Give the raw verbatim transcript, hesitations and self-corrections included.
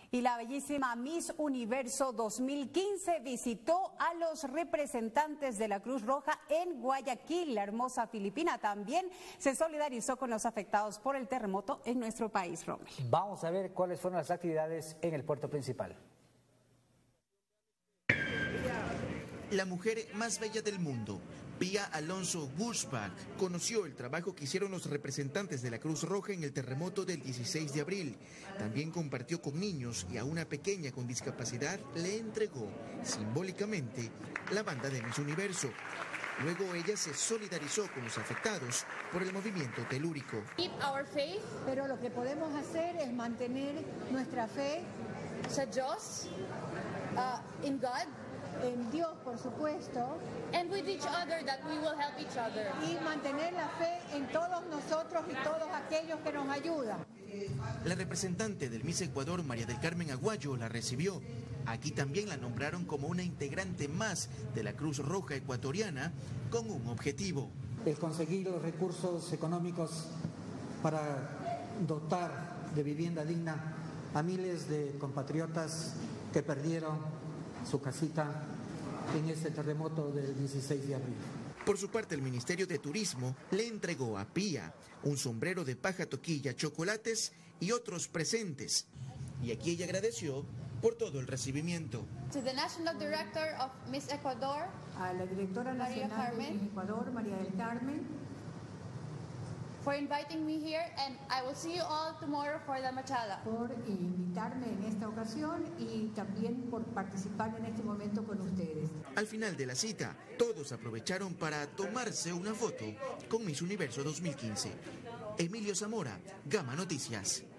Y la bellísima Miss Universo dos mil quince visitó a los representantes de la Cruz Roja en Guayaquil. La hermosa filipina también se solidarizó con los afectados por el terremoto en nuestro país, Rommel. Vamos a ver cuáles fueron las actividades en el puerto principal. La mujer más bella del mundo, Pia Alonso Bushback, conoció el trabajo que hicieron los representantes de la Cruz Roja en el terremoto del dieciséis de abril. También compartió con niños y a una pequeña con discapacidad le entregó simbólicamente la banda de Miss Universo. Luego ella se solidarizó con los afectados por el movimiento telúrico. Keep our faith, pero lo que podemos hacer es mantener nuestra fe sa Diyos, uh, in God, en Dios, por supuesto, and with each other, that we will help each other. Y mantener la fe en todos nosotros y todos aquellos que nos ayudan. La representante del Miss Ecuador, María del Carmen Aguayo, la recibió. Aquí también la nombraron como una integrante más de la Cruz Roja ecuatoriana con un objetivo. El conseguir los recursos económicos para dotar de vivienda digna a miles de compatriotas que perdieron su casita en este terremoto del dieciséis de abril. Por su parte, el Ministerio de Turismo le entregó a Pia un sombrero de paja toquilla, chocolates y otros presentes. Y aquí ella agradeció por todo el recibimiento. To the National Director of Miss Ecuador, a la directora nacional de Miss Ecuador, María del Carmen, for inviting me here, and I will see you all tomorrow for the Machala. Por invitarme en esta ocasión y también por participar en este momento con ustedes. Al final de la cita, todos aprovecharon para tomarse una foto con Miss Universo dos mil quince. Emilio Zamora, Gama Noticias.